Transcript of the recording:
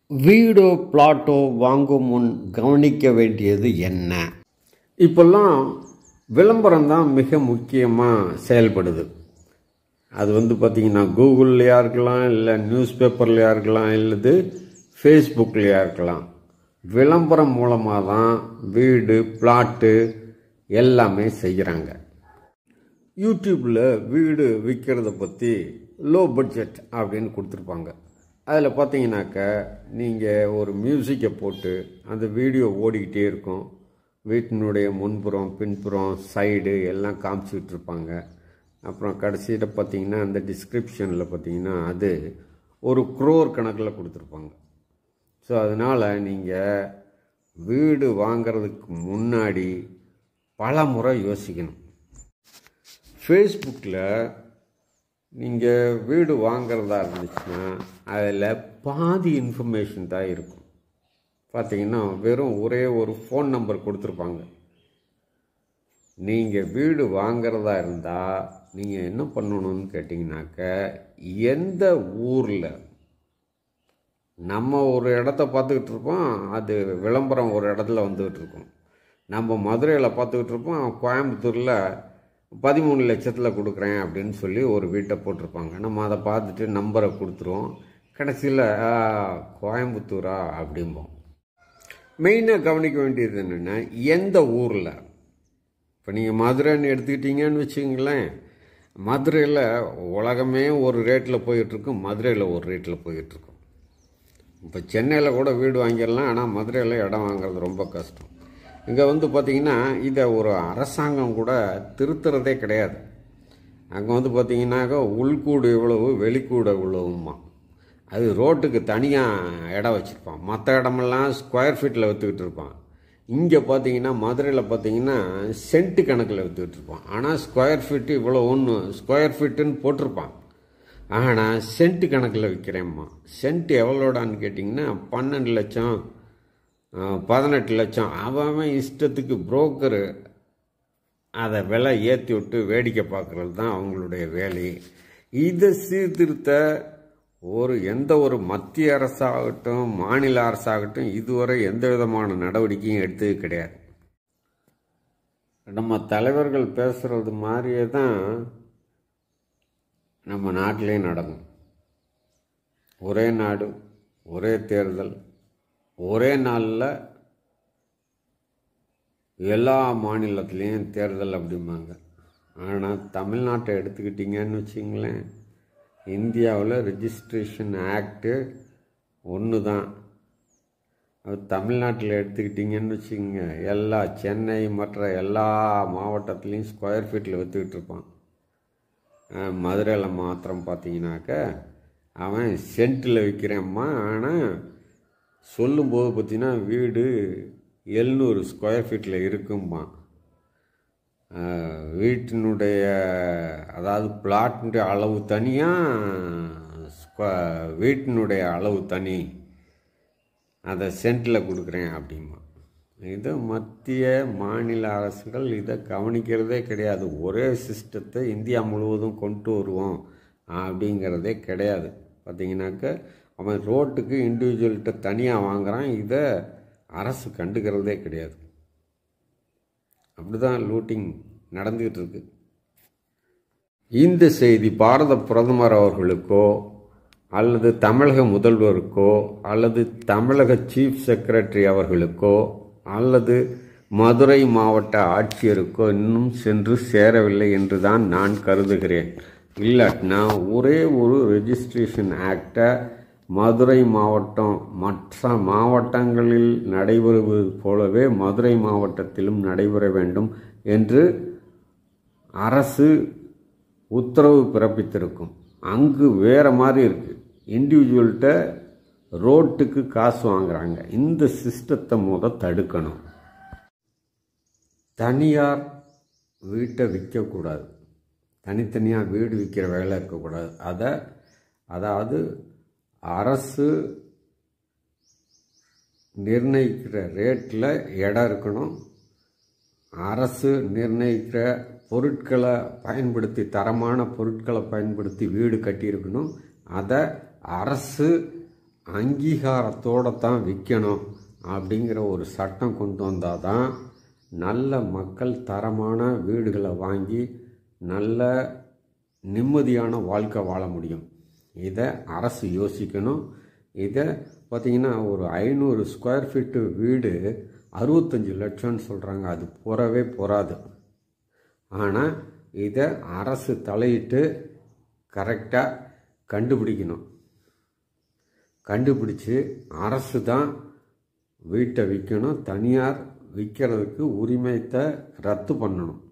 வீடோ பிளாட்டோ வாங்கும் முன் கவனிக்க வேண்டியது என்ன? இப்போல்லாம் விளம்பரம் தான் மிக முக்கியமாக செயல்படுது. அது பார்த்திங்கன்னா கூகுள்லையா இருக்கலாம், இல்லை நியூஸ் பேப்பர்லையா இருக்கலாம், இல்லது ஃபேஸ்புக்லையா இருக்கலாம். விளம்பரம் மூலமாக தான் வீடு பிளாட்டு எல்லாமே செய்கிறாங்க. யூடியூப்பில் வீடு விற்கிறத பற்றி லோ பட்ஜெட் அப்படின்னு கொடுத்துருப்பாங்க. அதில் பார்த்தீங்கன்னாக்க நீங்கள் ஒரு மியூசிக்கை போட்டு அந்த வீடியோ ஓடிக்கிட்டே இருக்கும். வீட்டினுடைய முன்புறம் பின்புறம் சைடு எல்லாம் காமிச்சிக்கிட்டு இருப்பாங்க. அப்புறம் கடைசியில் பார்த்தீங்கன்னா அந்த டிஸ்கிரிப்ஷனில் பார்த்தீங்கன்னா அது ஒரு crore கணக்கில் கொடுத்துருப்பாங்க. ஸோ அதனால் நீங்கள் வீடு வாங்கிறதுக்கு முன்னாடி பல முறை யோசிக்கணும். ஃபேஸ்புக்கில் நீங்கள் வீடு வாங்கிறதா இருந்துச்சுன்னா அதில் பாதி இன்ஃபர்மேஷன் தான் இருக்கும். பார்த்தீங்கன்னா வெறும் ஒரே ஒரு ஃபோன் நம்பர் கொடுத்துருப்பாங்க. நீங்கள் வீடு வாங்கிறதா இருந்தால் நீங்கள் என்ன பண்ணணும்னு கேட்டிங்கனாக்க, எந்த ஊரில் நம்ம ஒரு இடத்த பார்த்துக்கிட்டு இருப்போம், அது விளம்பரம் ஒரு இடத்துல வந்துக்கிட்டு இருக்கும். நம்ம மதுரையில் பார்த்துக்கிட்டு இருப்போம், கோயம்புத்தூரில் 13 லட்சத்தில் கொடுக்குறேன் அப்படின்னு சொல்லி ஒரு வீட்டை போட்டிருப்பாங்க. நம்ம அதை பார்த்துட்டு நம்பரை கொடுத்துருவோம். கடைசியில் கோயம்புத்தூரா அப்படிம்போம். மெயினாக கவனிக்க வேண்டியது என்னென்னா, எந்த ஊரில். இப்போ நீங்கள் மதுரைன்னு எடுத்துக்கிட்டீங்கன்னு வச்சுங்களேன், மதுரையில் உலகமே ஒரு ரேட்டில் போயிட்டுருக்கும், மதுரையில் ஒரு ரேட்டில் போயிட்டுருக்கும். இப்போ சென்னையில் கூட வீடு வாங்கிடலாம், ஆனால் மதுரையில் இடம் வாங்குறது ரொம்ப கஷ்டம். இங்கே பார்த்திங்கன்னா இதை ஒரு அரசாங்கம் கூட திருத்துறதே கிடையாது. அங்கே பார்த்திங்கன்னாக்கா உள்கூடு இவ்வளவு வெளிக்கூடு இவ்வளவுமா. அது ரோட்டுக்கு தனியாக இடம் வச்சுருப்பான். மற்ற இடமெல்லாம் ஸ்கொயர் ஃபீட்டில் விற்றுக்கிட்டு இருப்பான். இங்கே பார்த்தீங்கன்னா மதுரையில் பார்த்தீங்கன்னா சென்ட்டு கணக்கில் விற்றுக்கிட்டு இருப்பான். ஆனால் ஸ்கொயர் ஃபீட்டு இவ்வளோ ஒன்று ஸ்கொயர் ஃபீட்டுன்னு போட்டிருப்பான். ஆனால் சென்ட்டு கணக்கில் விற்கிறேம்மா. சென்ட்டு எவ்வளோடான்னு கேட்டிங்கன்னா 12 லட்சம் 18 லட்சம். அவன் இஷ்டத்துக்கு புரோக்கரு அதை விலை ஏற்றி விட்டு வேடிக்கை பார்க்குறது தான் அவங்களுடைய வேலை. இதை சீர்திருத்த எந்த ஒரு மத்திய அரசாகட்டும் மாநில அரசாகட்டும் இதுவரை எந்த விதமான நடவடிக்கையும் எடுத்தது கிடையாது. நம்ம தலைவர்கள் பேசுகிறது மாதிரியே தான் நம்ம நாட்டிலையும் நடக்கும். ஒரே நாடு ஒரே தேர்தல், ஒரே நாளில் எல்லா மாநிலத்துலேயும் தேர்தல் அப்படிம்பாங்க. ஆனால் தமிழ்நாட்டை எடுத்துக்கிட்டிங்கன்னு வச்சிங்களேன், இந்தியாவில் ரெஜிஸ்ட்ரேஷன் ஆக்டு ஒன்று தான். அது தமிழ்நாட்டில் எடுத்துக்கிட்டிங்கன்னு வச்சுக்கோங்க, எல்லா சென்னை மற்ற எல்லா மாவட்டத்துலேயும் ஸ்கொயர் ஃபீட்டில் விற்றுக்கிட்டு இருப்பான். மதுரையில் மாத்திரம் பார்த்தீங்கன்னாக்க அவன் சென்ட்டில் விற்கிறேம்மா. ஆனால் சொல்லும்போது பார்த்தீங்கன்னா வீடு 700 ஸ்கொயர் ஃபீட்டில் இருக்கும்மா. வீட்டினுடைய அதாவது பிளாட்டினுடைய அளவு தனியாக, வீட்டினுடைய அளவு தனி, அதை சென்ட்டில் கொடுக்குறேன் அப்படிமா. இது மத்திய மாநில அரசுகள் இதை கவனிக்கிறதே கிடையாது. ஒரே சிஸ்டத்தை இந்தியா முழுவதும் கொண்டு வருவோம் அப்படிங்கிறதே கிடையாது. பார்த்திங்கனாக்க அவன் ரோட்டுக்கு இண்டிவிஜுவல்கிட்ட தனியாக வாங்குகிறான். இதை அரசு கண்டுக்கிறதே கிடையாது. அப்படிதான் லூட்டிங் நடந்துக்கிட்டு இருக்கு. இந்த செய்தி பாரத பிரதமர் அவர்களுக்கோ அல்லது தமிழக முதல்வருக்கோ அல்லது தமிழக சீஃப் செக்ரட்டரி அவர்களுக்கோ அல்லது மதுரை மாவட்ட ஆட்சியருக்கோ இன்னும் சென்று சேரவில்லை என்று தான் நான் கருதுகிறேன். இல்லாட்டினா ஒரே ஒரு ரெஜிஸ்ட்ரேஷன் ஆக்டை மதுரை மாவட்டம் மற்ற மாவட்டங்களில் நடைபெறுவது போலவே மதுரை மாவட்டத்திலும் நடைபெற வேண்டும் என்று அரசு உத்தரவு பிறப்பித்திருக்கும். அங்கு வேறு மாதிரி இருக்குது. இண்டிவிஜுவல்கிட்ட ரோட்டுக்கு காசு வாங்குறாங்க. இந்த சிஸ்டத்தை தடுக்கணும். தனியார் வீட்டை விற்கக்கூடாது, தனித்தனியாக வீடு விற்கிற வேலை இருக்கக்கூடாது. அதாவது அரசு நிர்ணயிக்கிற ரேட்டில் இடம் இருக்கணும். அரசு நிர்ணயிக்கிற பொருட்களை பயன்படுத்தி, தரமான பொருட்களை பயன்படுத்தி வீடு கட்டியிருக்கணும். அதை அரசு அங்கீகாரத்தோடு தான் விற்கணும் அப்படிங்கிற ஒரு சட்டம் கொண்டு வந்தால் தான் நல்ல மக்கள் தரமான வீடுகளை வாங்கி நல்ல நிம்மதியான வாழ்க்கை வாழ முடியும். இதை அரசு யோசிக்கணும். இதை பார்த்திங்கன்னா ஒரு 500 ஸ்கொயர் ஃபீட்டு வீடு 65 லட்சம்னு சொல்கிறாங்க. அது போறவே போகாது. ஆனால் இதை அரசு தலையிட்டு கரெக்டாக கண்டுபிடிக்கணும். கண்டுபிடிச்சி அரசு தான் வீட்டை விற்கணும். தனியார் விற்கிறதுக்கு உரிமையத்தை ரத்து பண்ணணும்.